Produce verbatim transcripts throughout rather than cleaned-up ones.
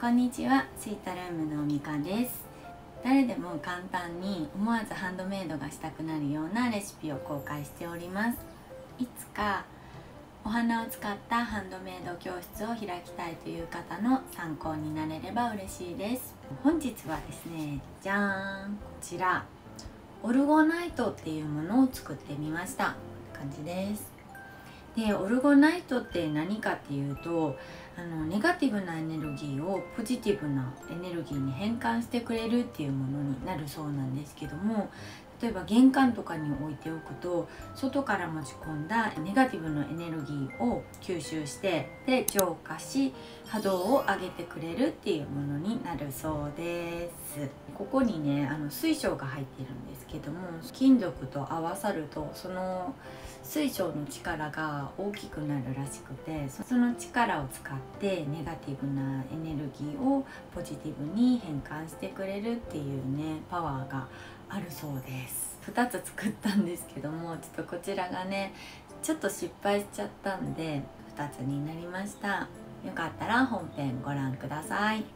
こんにちは、スイートルームのみかです。誰でも簡単に思わずハンドメイドがしたくなるようなレシピを公開しております。いつかお花を使ったハンドメイド教室を開きたいという方の参考になれれば嬉しいです。本日はですね、じゃーん、こちらオルゴナイトっていうものを作ってみました。感じです。でオルゴナイトって何かっていうと、あのネガティブなエネルギーをポジティブなエネルギーに変換してくれるっていうものになるそうなんですけども、例えば玄関とかに置いておくと外から持ち込んだネガティブなエネルギーを吸収してで浄化し波動を上げてくれるっていうものになるそうです。ここにねあの水晶が入っているんですけども、金属と合わさるとその水晶の力が大きくなるらしくて、その力を使ってネガティブなエネルギーをポジティブに変換してくれるっていうねパワーがあるそうです。ふたつ作ったんですけども、ちょっとこちらがねちょっと失敗しちゃったんでふたつになりました。よかったら本編ご覧ください。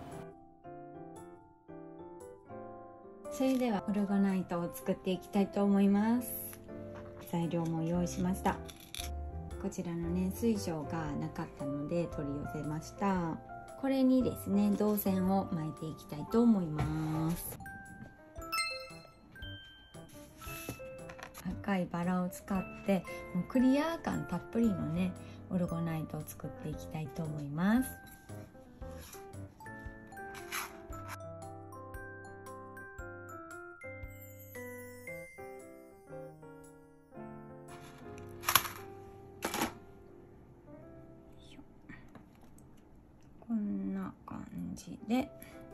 それではオルゴナイトを作っていきたいと思います。材料も用意しました。こちらのね水晶がなかったので取り寄せました。これにですね銅線を巻いていきたいと思います。赤いバラを使ってもうクリア感たっぷりのねオルゴナイトを作っていきたいと思います。こんな感じで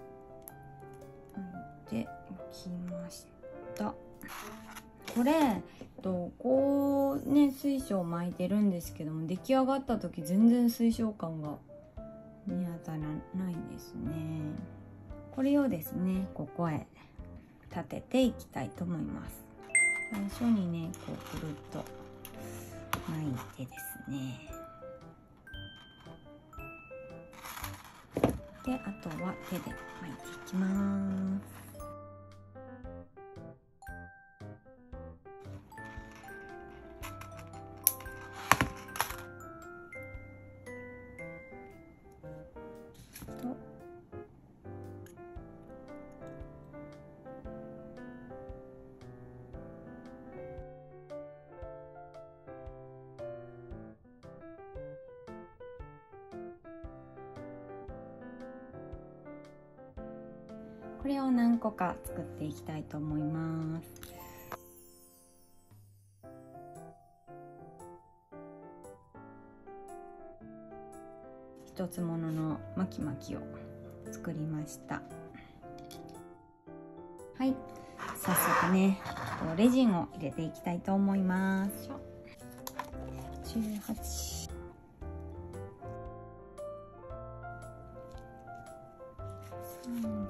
巻いておきました。これとこうね水晶を巻いてるんですけども、出来上がった時全然水晶感が見当たらないんですね。これをですねここへ立てていきたいと思います。最初にねこうくるっと巻いてですね、であとは手で巻いていきます。とこれを何個か作っていきたいと思います。一つものの巻き巻きを作りました。はい、早速ねレジンを入れていきたいと思います。じゅうはち、さんじゅうろ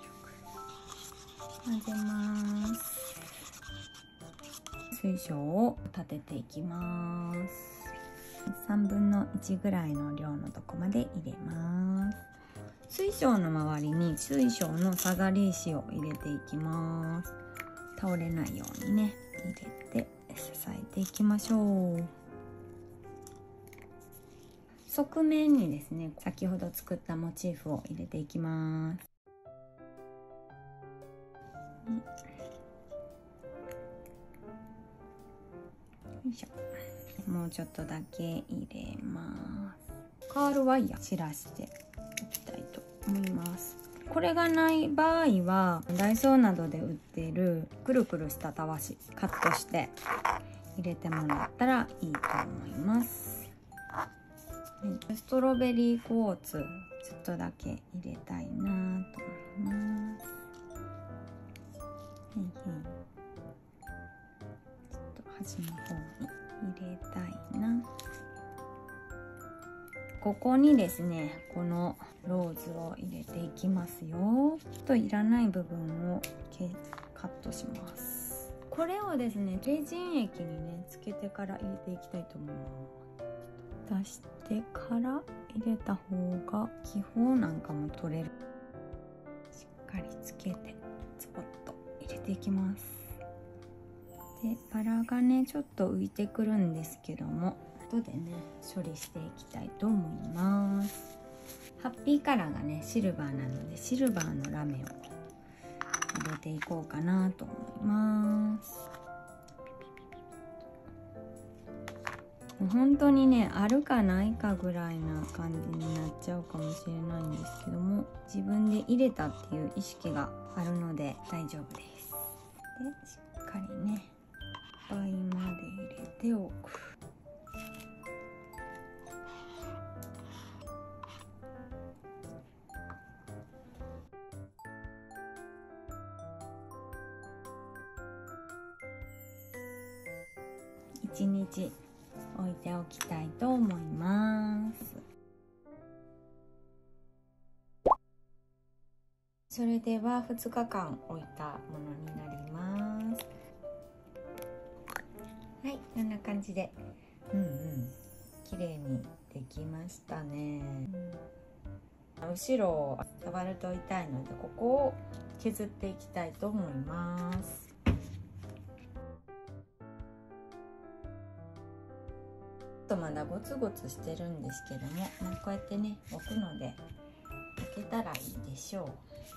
く、混ぜます。水晶を立てていきます。さんぶんのいちぐらいの量のとこまで入れます。水晶の周りに水晶のさざり石を入れていきます。倒れないようにね入れて支えていきましょう。側面にですね先ほど作ったモチーフを入れていきます。よいしょ。もうちょっとだけ入れます。カールワイヤー散らしていきたいと思います。これがない場合はダイソーなどで売っているくるくるしたたわしカットして入れてもらったらいいと思います。ストロベリークォーツちょっとだけ入れたいなと思います。へいへい、ちょっと端の方に入れたいな。ここにですねこのローズを入れていきますよ。ちょっといらない部分をカットします。これをですねレジン液にねつけてから入れていきたいと思います。 出してから入れた方が気泡なんかも取れる。しっかりつけてスポッと入れていきます。でバラがねちょっと浮いてくるんですけども、後でね処理していきたいと思います。ハッピーカラーがねシルバーなので、シルバーのラメを入れていこうかなと思います。本当にねあるかないかぐらいな感じになっちゃうかもしれないんですけども、自分で入れたっていう意識があるので大丈夫です。でしっかりねいっぱいまで入れておく。いちにち置いておきたいと思います。それではふつかかん置いたものになります。はい、こんな感じでうんうん綺麗にできましたね。後ろを触ると痛いので、ここを削っていきたいと思います。とまだゴツゴツしてるんですけども、まあ、こうやってね置くので置けたらいいでしょう。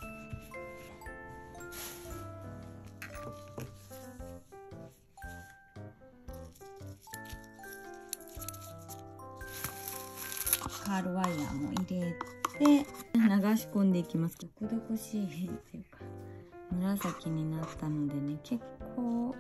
カールワイヤーも入れて流し込んでいきます。どこどこしいっていうか紫になったのでね、結構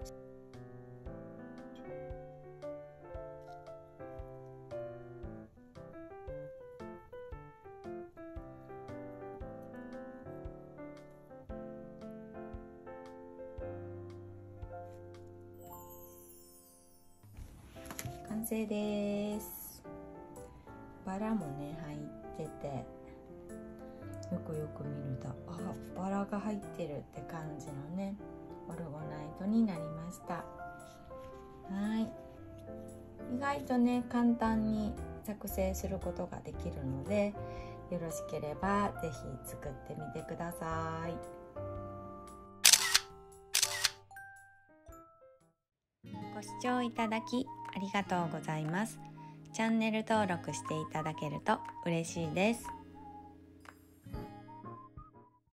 完成です。バラもね入ってて、よくよく見るとあバラが入ってるって感じのねオルゴナイトになりました。はい、意外とね簡単に作成することができるので、よろしければぜひ作ってみてください。ご視聴いただきありがとうございます。チャンネル登録していただけると嬉しいです。